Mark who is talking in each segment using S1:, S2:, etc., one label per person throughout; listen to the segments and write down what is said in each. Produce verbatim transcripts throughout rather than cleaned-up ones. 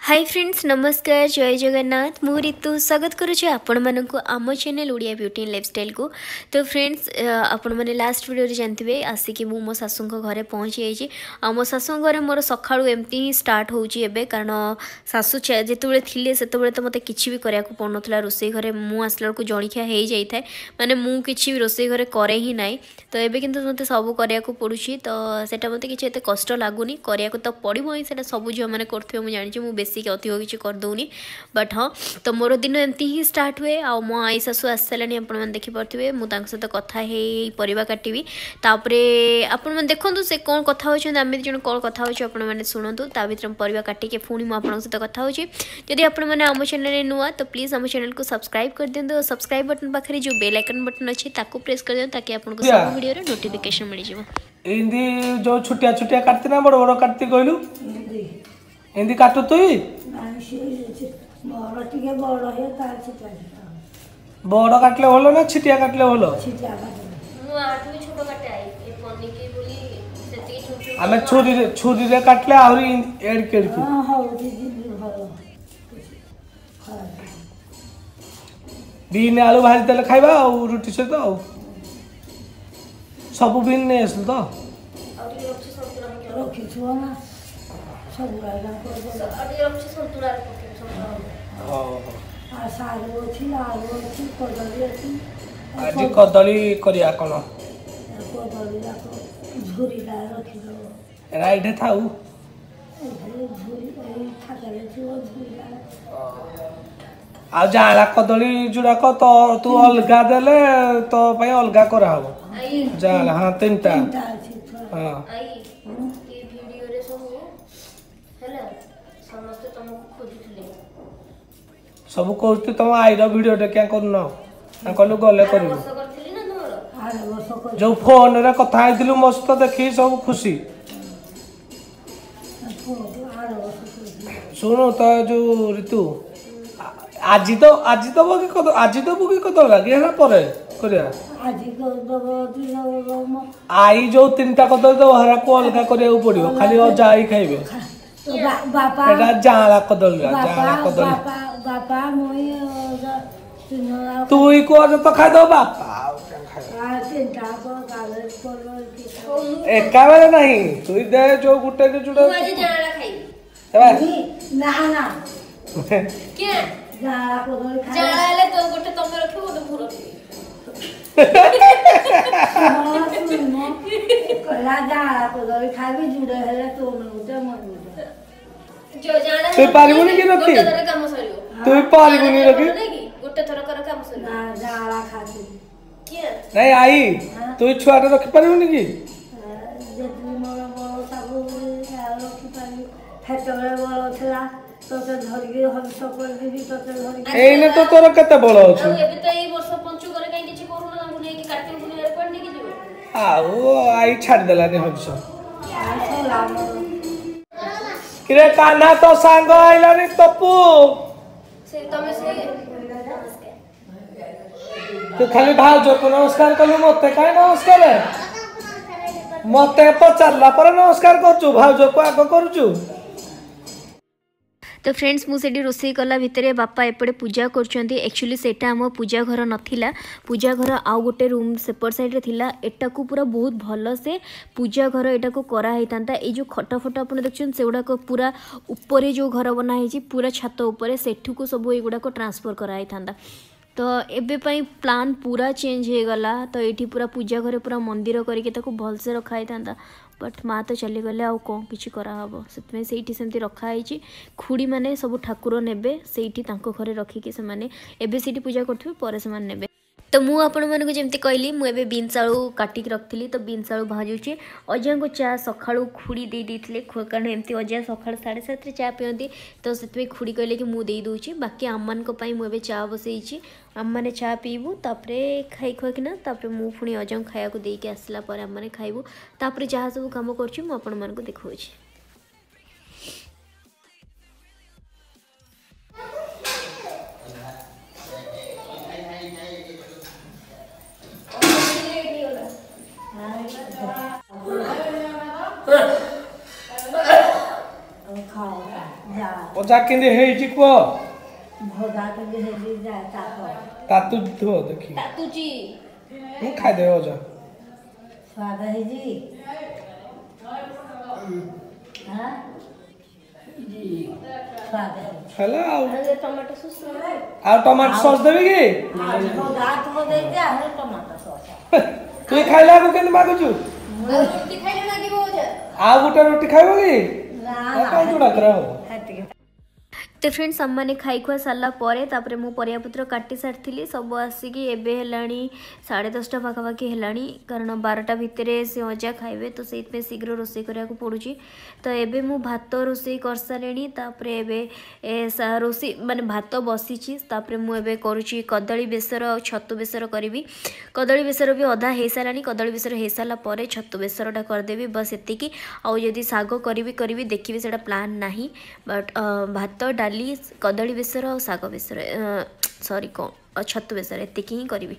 S1: Hi friends नमस्कार जय जगन्नाथ मु ऋतु स्वागत करुच्छे आपण मानक आम channel Odia beauty and lifestyle को। तो फ्रेंड्स आपण मैंने लास्ट वीडियो जानते आसिक मु मो सासू घरे पहुँची जाइए। आ मो सासू घरे मोर सका एमती ही स्टार्ट होउची एबे कारण सासू जिते थे से तो मत कि भी कराया पड़ना रोसे घरे मु आसला को जलिखिया हो जाए माने मु कि रोसे घरे करे ही ना। तो ये कि मत सब कराया पड़ुची तो सेटा मत कि कष्ट लगुनि कराया तो पड़ो ही सब झील मैंने करेंगे मुझे जानी मुझे बेसिक अधिक किसी करदे बट हाँ तो मोर दिन एमती ही स्टार्ट हुए आ मो आई शाशु आस सारे आपने देखिपे मुझे सहित कथा परिवा काटि तापर आपण देखो से कौन कथा होती आम जन कौन कथा होने शुणु ता भर परिवा काटिके पुणी मुझे सहित कथा होची। जदि आपण मैंने आम चैनल नुआ तो प्लीज आम चैनल को सब्सक्राइब कर दिखाँ सब्सक्राइब बटन पाखे जो बेल आइकन बटन अच्छे ताकू प्रेस कर दिखाँ ताकि आपको सब वीडियो नोटिफिकेशन मिल जाए।
S2: इंदी जो छुटिया छुटिया काटती ना बड़ बड़ काटती कहलु इंदी काटू तु बड़ काटले भल ना छिटिया काटले भल आम छुरी छुरी रे काटले आहरी एड़की एड़की बीन आलू भाजी देले खाइबा आ रुटी सहित आ सब बीन नहीं आसल तो आज कदली करिया कौन राइट था आ जाला कदली जुड़ाक तो तू अलगा देले तो पई अलगा करा हो जाला हां तीनटा हां सब कहते तुम आईर वीडियो क्या करन कहलु गले कर जो फोन रे कथा आइलु मस्त देखी सब खुशी सुनो तो जो ऋतु आज तो आज तो बगी कद आज तो बगी कद लगे है परे करिया आई जो तीनटा कद तो हरा को अलगा करिया पड़ियो खाली और जाई खाइबे बापा एटा जाला कदल जाला कदल बापा मोई तू ही को तो खा दो बापा एका बेले नहीं तू दे जो गुटे के जुड़े तू आज जाला खाई ना ना के जाला कदल खा जाला ले तो गुटे तुम रखो गुटे भू रखी कला जाला कदल खाबी जुड़े हेले तो गुटे मन जो जाला तू पारिबुनी कि रखी गुटे थर काम सरियो तू पारिबुनी रखी गुटे थर कर काम सरियो ना जाला खाती के नहीं आई तू छुआ रे रखी पारिबुनी कि जेतली मोर मोर सब रखी पारी फेटले बळ थला तो तो धरगे हम सब कर देबी तो तो धरगे एने तो तोर केते बळ अछि एबे तो एई वर्ष पंचु करे काई किछि करू ना नै कि काटे बुनी रे पड़नी कि जीव आउ आई छाड़ देला ने हंस किरे कान्हा तो सांग आइला रे तप्पू से तमे से तो खाली भाउजो को नमस्कार कलु मते काई नमस्कार मते पचारला पर नमस्कार करछु भाउजो को आगो करछु।
S1: तो फ्रेंड्स मुझे रोसे कला भितर बापा एपटे पूजा कर एक्चुअली सेटा आम पूजा घर नाला पूजा घर आउ गोटे रूम सेपट साइड रे थिला एटा को पूरा बहुत भल से पूजा घर एटा को करा ही तांता ए जो खट फट आपन देखछन से गुडा को पूरा ऊपर जो घर बना है पूरा छत ऊपर सेठू को सब एगुडा को ट्रांसफर करा ही तांता। तो एबे पई प्लान पूरा चेंज हो गला तो ये पूरा पूजा घरे पूरा मंदिर करके भल से रखा ही था बट माँ तो चली गले आउ कौन किसी कराब से सेमती रखाई खुड़ी मैंने सब ठाकुर ने से घरे रखिकी से पूजा करें से ने तो मुझे आपण मानक जमी कहली मुझे बीन्स आलू काटिक रखी तो बीन्स आलू भाजुची अजा को चा सका खुड़ी दे देते कारण एमती अजा सका साढ़े सात चा पिंदी तो से खुड़ी कहले कि मुझे दूची बाकी आम मान मुझे चा बसई आम मैंने चा पीबू तापर खाई खुआकिना मुझे पुणी अजा खाया देके आसला आम मैंने खाइबू तापर जहाँ सब कम कर देखा
S3: ଅଜା କେମିତି ହେଇଛି କୁହ
S2: ଭଜା କେମିତି ହେଇଛି ଯା ତାପ
S3: ତାତୁଥିବ ଦେଖି
S1: ତାତୁଚି
S3: ମୁଁ ଖାଇଦେବି ଅଜା
S2: ସ୍ୱାଦ ହେଇଛି ହାଁ ସ୍ୱାଦ
S3: ହେଲା ଆଉ
S1: ଟମାଟୋ ସସ୍
S3: ଆଉ ଟମାଟୋ ସସ୍ ଦେବି କି
S2: ଭଜା ତ ଦେଇଛି ଆହୁରି ଟମାଟୋ ସସ୍
S3: ତୁ ଖାଇଲା ବେଳକୁ କେମିତି ମାଗୁଛୁ
S1: ରୁଟି ଖାଇଲେ ଲାଗିବ ଅଜା
S3: ଆଉ ଗୋଟେ ରୁଟି ଖାଇବ କି
S2: ନା
S3: କାଇଁ ଡାକରା ହବ
S2: ହେତିକି
S1: तो फ्रेंड्स हमने खाई खुआ सारा पर मु परियापत्र काटी सारी सब आसिकी एबे हेलानी साढ़े दसटा पाखापाखि हेलानी कारण बारटा भितर से अजा खाइबे तो से शीघ्र रोषे करा पड़ुची तो एबे मु भात रोषे कर सारे तापर एबे रोषे माने भात बसीची तापर मु एबे करुची कदली बेसर और छतु बेसर करी कदली बेसर भी अधा हो सारानी कदली बेसर हो सारा पर छतु बेसरटा करदेवी बस एतिकी आउ जदि साग करी करी देखिए से प्लान नहीं बट भात डाली कदली बेसर और साग बेसर सॉरी कौन छतु बेसर एतिकी ही करी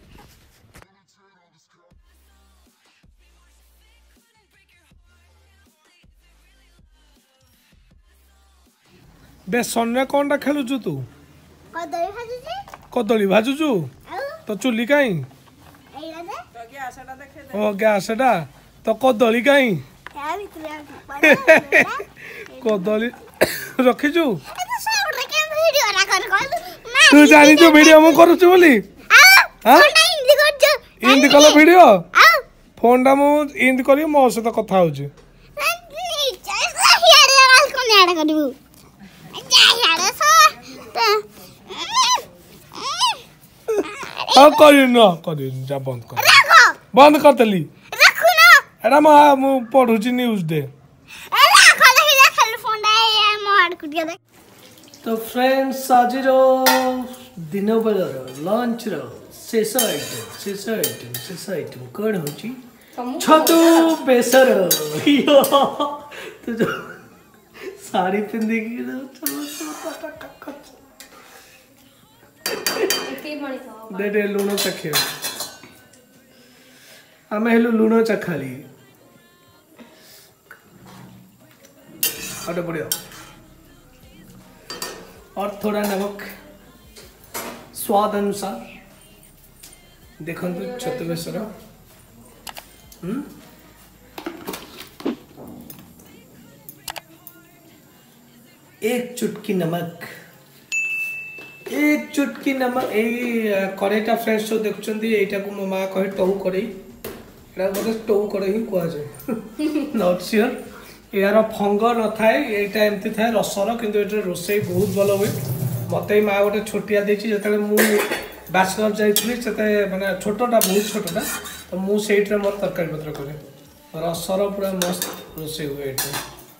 S3: बेसन रे कौन खेलुचु तू
S4: कदली भाजुची
S3: कदली भाजुचु तो चुली कहीं
S4: एइला दे
S3: ओ गैस टा तो कदली कहीं
S4: या भितरे
S3: कदली रखिचु
S4: ए तो सब रे के वीडियो रा कर कर
S3: तू जानी जो वीडियो मु करूछु बोली
S4: हां फोन इंदी करजो
S3: इंदी कला वीडियो
S4: आ
S3: फोन टा मु इंदी करी मो से तो कथा होची
S4: यार यार कोन यार करबू जा यार सो
S3: आ करी न करी जा बंद कर
S4: रखो
S3: बंद कर देली
S4: रखू ना
S3: एडा म मु पढुची न्यूज़ दे
S4: ए रखो देखि जा खाली फोन डा ये मोड कुटिया दे
S3: तो फ्रेंड्स आज रो दिन बेला लंच रो शेष आइटम शेष आइटम शेष आइटम कौन होची छतु बेसर यो तो जो साड़ी पिंदी की चलो चलो दे दे लूण चखे आमे हेलु लूण चखाली अरे बढ़िया और थोड़ा नमक स्वाद अनुसार देखो छतु बेसर हम्म एक चुटकी नमक एक चुटकी नमक यही कड़ईटा फ्रेंड्स जो देखुं यहीटा को मो माँ कहे टौ कड़ई एटा बोले टौ कड़ई ही कह जाए नॉट श्योर यार फंग न थाए यहाँ एमती थाए रसर किंतु ये रोसे बहुत भल हुए मत माँ गोटे छोटिया देती जो मुझे बैचलर जाइली से मैंने छोटा बहुत छोटा तो मुझे मोर तरकारी पत्र करे रसर पूरा मस्त रोसे हुए ये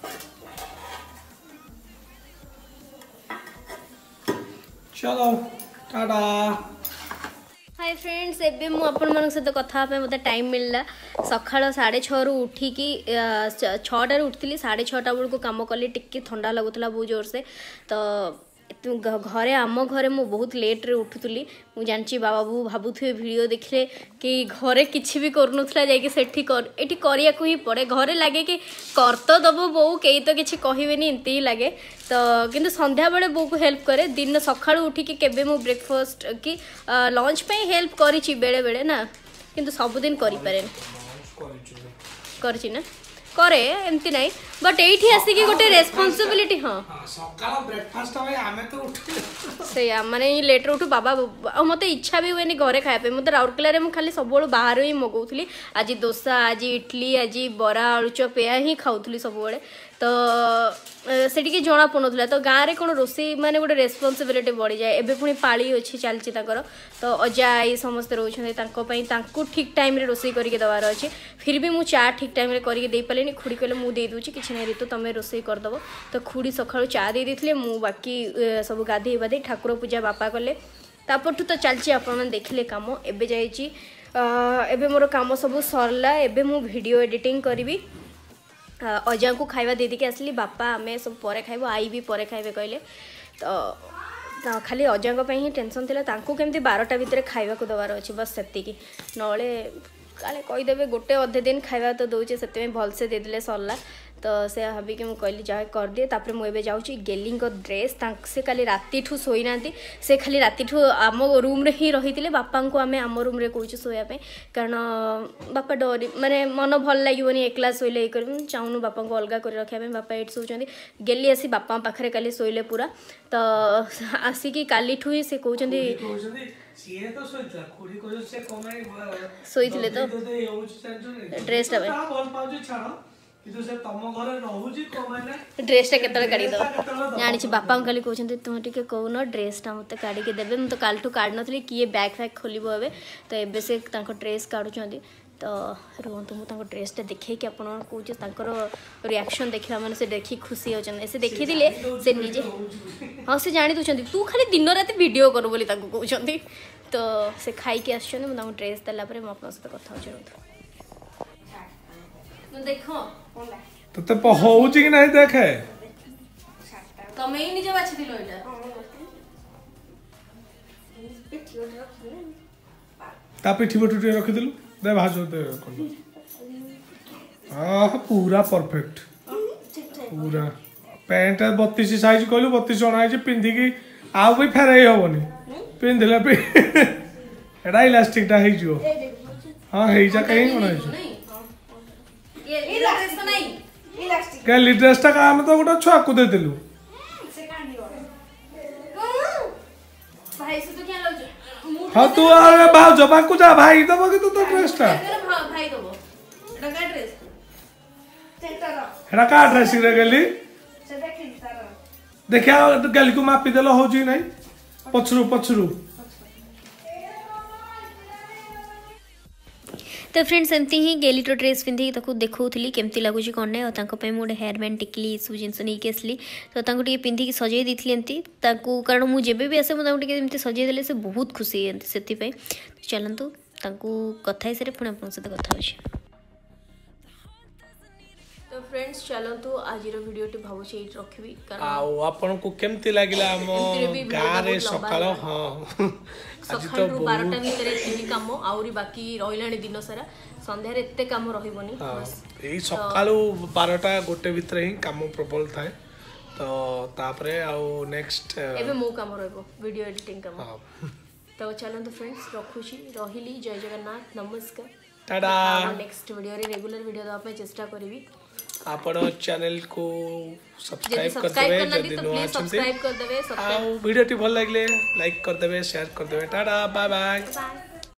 S3: चलो टाटा
S1: हाय फ्रेंड्स एबे मु अपन मन सहित कथा पे मते टाइम मिलला सखाळ साढ़े छः रु उठी की छटार उठती साढ़े छटा बेलू कम कली टिके ठंडा लगुला बहुत जोर से तो घरे आम घरे मु बहुत लेट रे उठुली मु जानची बाबा बू भाबुथे वीडियो देखले कि घरे किछि भी करनुथला जाई कि सेठी कर एठी करिया को ही पड़े घरे लागे कि कर तो दबो बो केई तो किछि कहिबेनी एंती लागे तो किंतु संध्या बेले बो को हेल्प करे दिन सखाळु उठी कि केबे मु ब्रेकफास्ट कि लंच पे हेल्प करिछि बेले बेले ना किंतु सब दिन करि पारे करछि ना करे एमती नहीं बट एठी आसी कि गोटे रेस्पोंसिबिलिटी हां
S3: सकाळ ब्रेकफास्ट भाई आमे तो उठे
S1: से माने लेट उठू बाबा आ मते इच्छा भी हुए घरे खाया पे मते राउरकेला रे मु खाली सब बाहर ही मगौथली आज डोसा आज इडली आज बरा आलुचप या ही खाउथली सब बेले तो से जना पड़ुला तो गाँव में कौन रोषे माने गोटे रेस्पोंसिबिलिटी बढ़ी जाए एबे पुणी पाली अच्छी चलती तो अजा आई समस्ते रोचे ठीक टाइम रे रोषे करके दबार अच्छे फिर भी मुझे चा ठीक टाइम रे करके दे पारे खुड़ी कहले मुझे दे दूची किसी नहीं ऋतु तुम रोषे करदेव तो खुड़ी सका चा दे देते मु बाकी सब गाधे बाधे ठाकुर पूजा बापा कले तापठू तो चलती आपण देखिले कम एबे जाइए एबे मोर काम सब सरला एबे मु वीडियो एडिटिंग करी अजा को खाଇବା दे देके आसली बापा आमे सब परे खाइबो आई भी परे खाइबे कहले तो, तो खाली अजा ही टेंशन थिला तांको केमती बारटा भितर खाइबा को दबार अछि बस सेतिकी नळे काले कहि देबे गोटे अधे दिन खाइबा तो दउचे सेते भल से दे देले सरला तो से भाभी कि कहली जा कर दिए तापर मुझे जाऊँगी गेली ड्रेस से खाली राति शोई ना से खाली राति आम रूम रे ही रही थे बापा को आम आम रूम रे कौन शोयापी कारण बापा डरी माने मन भल लगे एकला शोले ये कर चाहूँ बापा को अलग कर रखापी बापा ये शोचती गेली आसी बापा पाखे काली शोले पूरा तो आसिकी काली ठू ही से कहते शोई तो ड्रेसटा ड्रेसटा केतले काढ़ी दब जानी बापा खाली कहते तुम टे कौन ड्रेसटा मत काढ़ी देवे मुझे काल ठू काढ़ नी किए बैग फैग खोल ए तो एबे से ड्रेस काढ़ुं तो रुहतु मुझे ड्रेसटा देखे कि आप कौन रिएक्शन देखा मैंने से देखी खुशी होती से देखी से निजे हाँ से जानी दूसरी तू खाली दिन रात वीडियो कर बोली कहते तो से खाई आसुँच मुझे ड्रेस देला मुझे आप सहित कथा देख
S3: तते होउची कि नहीं देखे
S1: तमे ही निजे बाछि दिलो एटा
S3: ता पिठी बटुटी रखि दिलु दे भाजो दे आ पूरा परफेक्ट पूरा पैंट बत्तीस साइज कहलु बत्तीस अणा है पिंधि की आउ भी फेराई होबनी पिंधले पे एडा इलास्टिक टा हे जो हां हे जा कहीं कोन है
S1: ये ड्रेस तो नहीं इलास्टिक
S3: गली ड्रेस टा काम तो गोटा छुआ को दे दिलु
S1: से कांडी भाई से तो क्या लग
S3: हां तू आ भाव जबा को जा भाई दबो कि तो ड्रेस टा
S1: भाई दबो एटा का ड्रेस
S3: एटा का ड्रेस रे गली
S1: से देखि तार
S3: देखिया गली को मापी देलो हो जी नहीं पछरू पछरू
S1: तो फ्रेंड्स एमती ही गेली तो ड्रेस पिंधि देखी केमती लगुच कौन ना और मोटे हेयर बैंड टिकली सब जिन नहीं आसली तो टे पिंधिकी सजई देती एमती कारण मुझे भी आसे मुझे सजई देले से बहुत खुशी से चलतु कथा सारे पुणी आप सहित कथा हो तो फ्रेंड्स चलतु आज वीडियो टी भावुची रखी
S3: कारण आपन को केमती लागिला हम गां रे सकाळ हां
S1: सकाळ रु बारह भितर एतिनी काम आउरी बाकी रहिलाणी दिन सारा संध्या रे एते काम रहिबनी
S3: एई सकाळ बारह गोटे भितर ही काम प्रबल थाए तो तापरे आउ नेक्स्ट
S1: एबे मो काम रहबो वीडियो एडिटिंग काम तो चलतु फ्रेंड्स रखुची रहिली जय जगन्नाथ नमस्कार
S3: टाटा
S1: नेक्स्ट वीडियो रे रेगुलर वीडियो दवा पे चेष्टा करबी
S3: आपण चैनल को सब्सक्राइब कर देबे जदी नो
S1: सब्सक्राइब कर देबे
S3: आ वीडियो टी भल लागले लाइक कर देबे शेयर कर देबे टाटा बाय बाय।